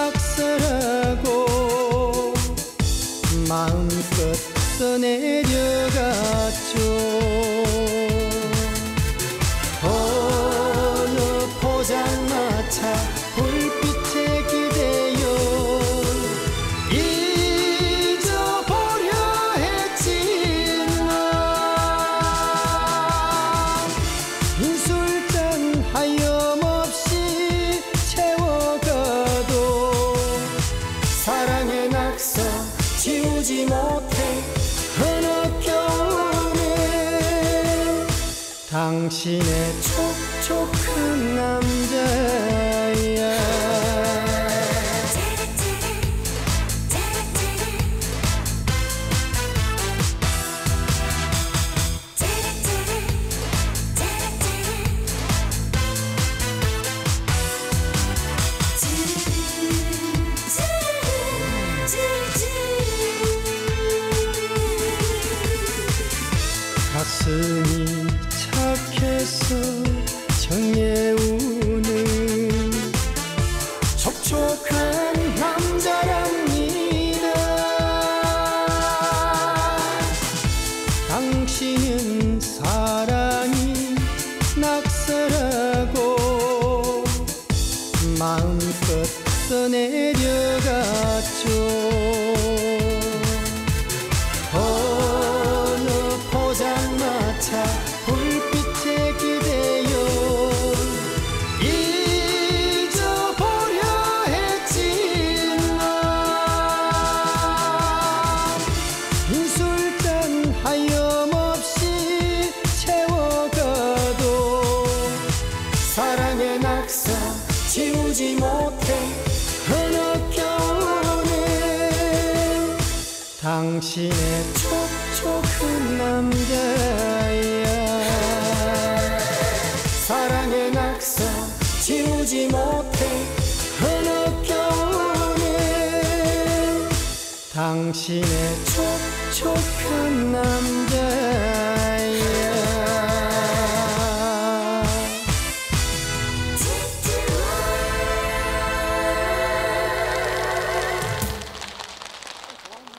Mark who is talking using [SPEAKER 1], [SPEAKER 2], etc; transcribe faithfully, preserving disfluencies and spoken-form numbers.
[SPEAKER 1] 낙서라고 마음껏 써내려갔죠. 어느 포장마차 불빛에 기대어 잊어보려 했지만 빈술잔 하염없이 채워가도 사랑의 낙서 지우지 못해 어느 겨울에 당신의 촉촉한 남자야. 가슴이 착해서 정해우는 촉촉한 남자랍니다. 당신은 사랑이 낙서라고 마음껏 써내려갔죠. 어느 포장마차 불빛에 기대어 잊어보려 했지만 빈술잔 하염없이 채워가도 사랑의 낙서 지우지 못해 어느 겨울에 당신의 촉촉한 남자야. 사랑의 낙서 지우지 못해 어느 겨울에 당신의 촉촉한 남자야.